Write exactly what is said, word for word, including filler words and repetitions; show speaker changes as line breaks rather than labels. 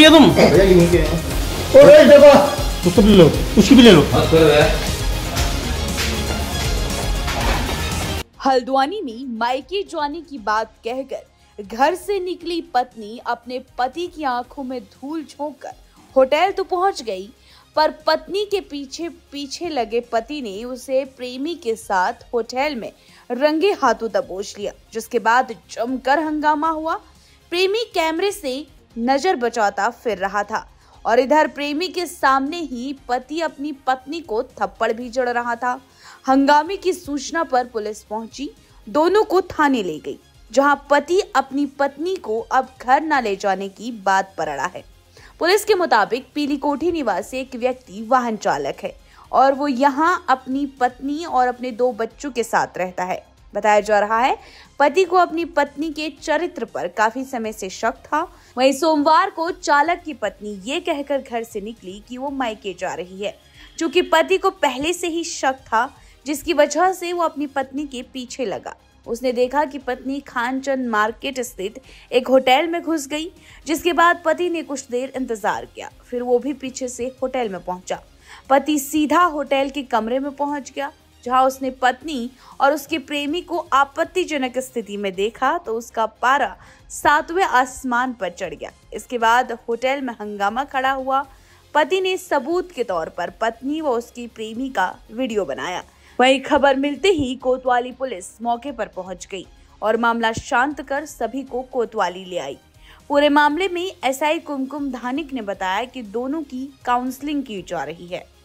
है तुम?
भैया यहीं के हैं। ओ भाई देखो,
उसको भी ले लो, उसकी भी ले लो।
हल्द्वानी में मायके जाने की बात कहकर घर से निकली पत्नी अपने पति की आंखों में धूल झोंककर होटल तो पहुंच गई, पर पत्नी के पीछे पीछे लगे पति ने उसे प्रेमी के साथ होटल में रंगे हाथों दबोच लिया, जिसके बाद जमकर हंगामा हुआ। प्रेमी कैमरे से नजर बचाता फिर रहा था और इधर प्रेमी के सामने ही पति अपनी पत्नी को थप्पड़ भी जड़ रहा था। हंगामे की सूचना पर पुलिस पहुंची, दोनों को थाने ले गई, जहां पति अपनी पत्नी को अब घर न ले जाने की बात पर अड़ा है। पुलिस के मुताबिक पीली कोठी निवासी एक व्यक्ति वाहन चालक है और वो यहां अपनी पत्नी और अपने दो बच्चों के साथ रहता है। बताया जा रहा है पति को अपनी पत्नी के चरित्र पर काफी समय से शक था। वहीं सोमवार को चालक की पत्नी ये कहकर घर से निकली कि वो मायके जा रही है, क्योंकि पति को पहले से ही शक था, जिसकी वजह से वो अपनी पत्नी के पीछे लगा। उसने देखा कि पत्नी खानचंद मार्केट स्थित एक होटल में घुस गई, जिसके बाद पति ने कुछ देर इंतजार किया, फिर वो भी पीछे से होटल में पहुंचा। पति सीधा होटल के कमरे में पहुंच गया, जहां उसने पत्नी और उसके प्रेमी को आपत्तिजनक स्थिति में देखा तो उसका पारा सातवें आसमान पर चढ़ गया। इसके बाद होटल में हंगामा खड़ा हुआ। पति ने सबूत के तौर पर पत्नी व उसकी प्रेमी का वीडियो बनाया। वहीं खबर मिलते ही कोतवाली पुलिस मौके पर पहुंच गई और मामला शांत कर सभी को कोतवाली ले आई। पूरे मामले में एसआई कुमकुम धानिक ने बताया कि दोनों की काउंसलिंग की जा रही है।